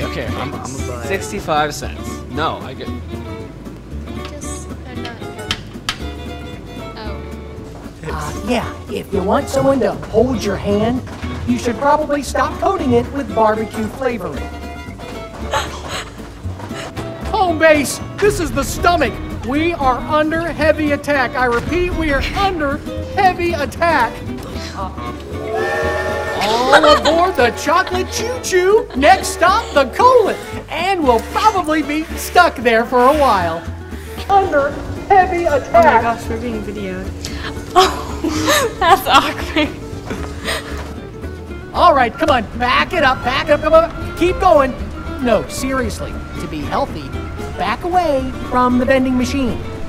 Okay, I'm gonna buy 65 cents. No, I get. Just, I'm not good. Oh. Yeah, if you want someone to hold your hand, you should probably stop coating it with barbecue flavoring. Home base, this is the stomach. We are under heavy attack. I repeat, we are under heavy attack. All aboard the chocolate choo-choo. Next stop, the colon. And we'll probably be stuck there for a while. Under heavy attack. Oh my gosh, we're being videoed. Oh, that's awkward. All right, come on, back it up, come on, keep going. No, seriously, to be healthy, back away from the vending machine.